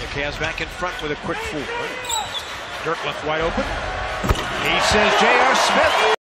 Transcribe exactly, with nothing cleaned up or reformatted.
The Cavs back in front with a quick four. Dirk left wide open. He says J R. Smith.